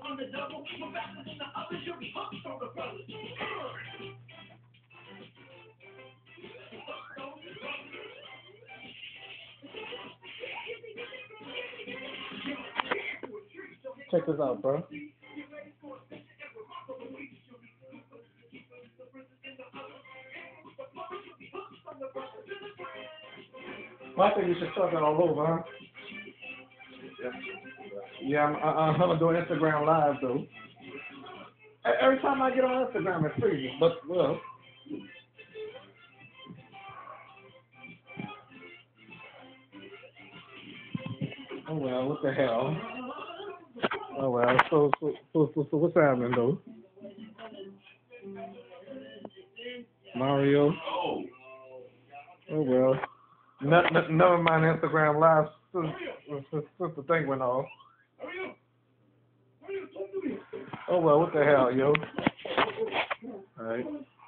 Check this out, bro. Well, I think we should start that all over, huh? Yeah, I'm doing Instagram Live, though. Every time I get on Instagram, it freezes. But, well. Oh, well, what the hell? Oh, well, so what's happening, though? Mario? Oh, well. Never mind Instagram Live since the thing went off. Oh, well, what the hell, yo? All right.